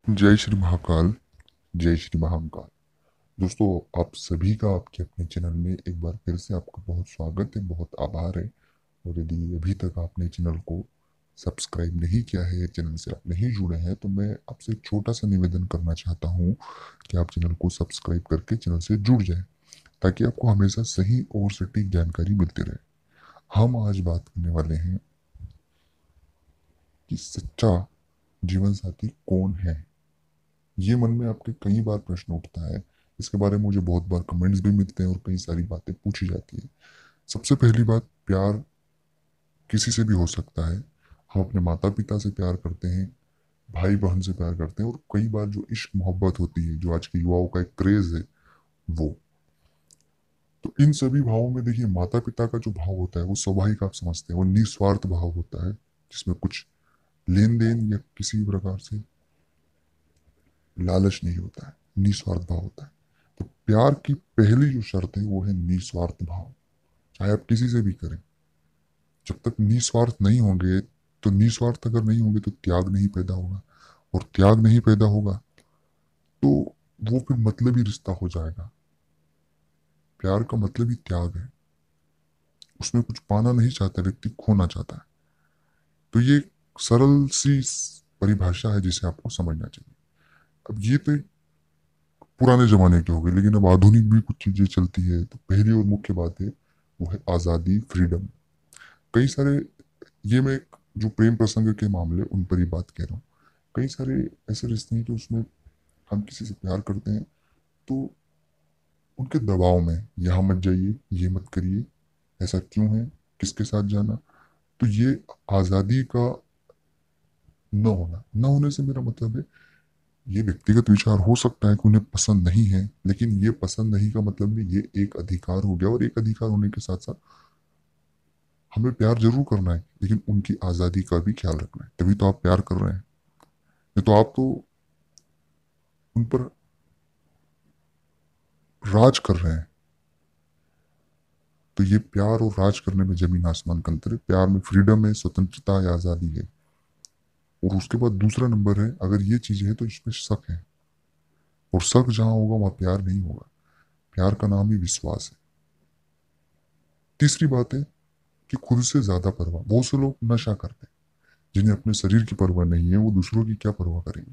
जय श्री महाकाल। जय श्री महाकाल। दोस्तों, आप सभी का आपके अपने चैनल में एक बार फिर से आपका बहुत स्वागत है, बहुत आभार है। और यदि अभी तक आपने चैनल को सब्सक्राइब नहीं किया है, चैनल से आप नहीं जुड़े हैं, तो मैं आपसे एक छोटा सा निवेदन करना चाहता हूँ कि आप चैनल को सब्सक्राइब करके चैनल से जुड़ जाएं, ताकि आपको हमेशा सही और सटीक जानकारी मिलती रहे। हम आज बात करने वाले हैं कि सच्चा जीवन साथी कौन है। ये मन में आपके कई बार प्रश्न उठता है। इसके बारे में मुझे बहुत बार कमेंट्स भी मिलते हैं और कई सारी बातें पूछी जाती है। सबसे पहली बात, प्यार किसी से भी हो सकता है। हम अपने माता पिता से प्यार करते हैं, भाई बहन से प्यार करते हैं, और कई बार जो इश्क मोहब्बत होती है, जो आज के युवाओं का एक क्रेज है, वो तो इन सभी भावों में देखिए, माता पिता का जो भाव होता है वो स्वाभाविक, आप समझते हैं, वो निस्वार्थ भाव होता है, जिसमें कुछ लेन देन या किसी भी प्रकार से लालच नहीं होता है, निस्वार्थ भाव होता है। तो प्यार की पहली जो शर्त है वो है निस्वार्थ भाव। चाहे आप किसी से भी करें, जब तक निस्वार्थ नहीं होंगे, तो निस्वार्थ अगर नहीं होंगे तो त्याग नहीं पैदा होगा, और त्याग नहीं पैदा होगा तो वो फिर मतलबी रिश्ता हो जाएगा। प्यार का मतलब ही त्याग है। उसमें कुछ पाना नहीं चाहता व्यक्ति, खोना चाहता है। तो ये सरल सी परिभाषा है जिसे आपको समझना चाहिए। अब ये तो पुराने जमाने की हो गई, लेकिन अब आधुनिक भी कुछ चीजें चलती है। तो पहली और मुख्य बात है वो है आजादी, फ्रीडम। कई सारे, ये मैं जो प्रेम प्रसंग के मामले उन पर ही बात कह रहा हूँ। कई सारे ऐसे रिश्ते हैं कि उसमें हम किसी से प्यार करते हैं, तो उनके दबाव में, यहाँ मत जाइए, ये मत करिए, ऐसा क्यों है, किसके साथ जाना। तो ये आज़ादी का न होने से मेरा मतलब है, ये व्यक्तिगत विचार हो सकता है कि उन्हें पसंद नहीं है, लेकिन ये पसंद नहीं का मतलब नहीं, ये एक अधिकार हो गया। और एक अधिकार होने के साथ साथ हमें प्यार जरूर करना है, लेकिन उनकी आज़ादी का भी ख्याल रखना है, तभी तो आप प्यार कर रहे हैं। नहीं तो आप तो उन पर राज कर रहे हैं। तो ये प्यार और राज करने में जमीन आसमान का अंतर है। प्यार में फ्रीडम है, स्वतंत्रता है, आज़ादी है। और उसके बाद दूसरा नंबर है, अगर ये चीज़ है तो इसमें शक है। और शक जहां होगा वहां प्यार नहीं होगा। प्यार का नाम ही विश्वास है। तीसरी बात है कि खुद से ज्यादा परवाह। बहुत से लोग नशा करते हैं, जिन्हें अपने शरीर की परवाह नहीं है, वो दूसरों की क्या परवाह करेंगे।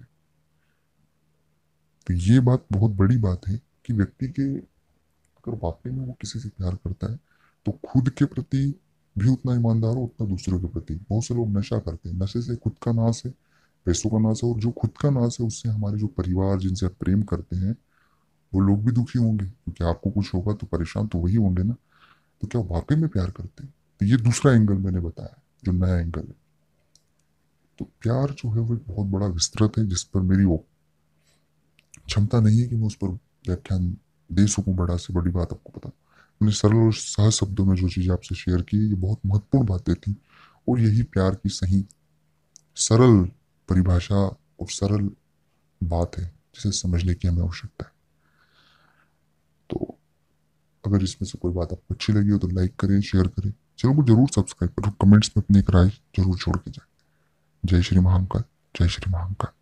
तो ये बात बहुत बड़ी बात है कि व्यक्ति के, अगर वाकई में वो किसी से प्यार करता है, तो खुद के प्रति भी उतना ईमानदार हो, उतना दूसरों के प्रति। बहुत से लोग नशा करते हैं, नशे से खुद का नाश है, पैसों का नाश है, और जो खुद का नाश है उससे हमारे जो परिवार जिनसे आप प्रेम करते हैं, वो लोग भी दुखी होंगे, क्योंकि आपको कुछ होगा तो परेशान तो वही होंगे ना। तो क्या वाकई में प्यार करते हैं? तो ये दूसरा एंगल मैंने बताया, जो नया एंगल है। तो प्यार जो है वो एक बहुत बड़ा विस्तृत है, जिस पर मेरी वो क्षमता नहीं है कि मैं उस पर व्याख्यान दे सकूं। बड़ा से बड़ी बात आपको पता, मैंने सरल और सहज शब्दों में जो चीज़ें आपसे शेयर की, ये बहुत महत्वपूर्ण बातें थी। और यही प्यार की सही सरल परिभाषा और सरल बात है, जिसे समझने की हमें आवश्यकता है। तो अगर इसमें से कोई बात आपको अच्छी लगी हो तो लाइक करें, शेयर करें, चलो को जरूर सब्सक्राइब करो, कमेंट्स में अपनी एक राय जरूर छोड़ के जाए। जय श्री महाकाल। जय श्री महाकाल।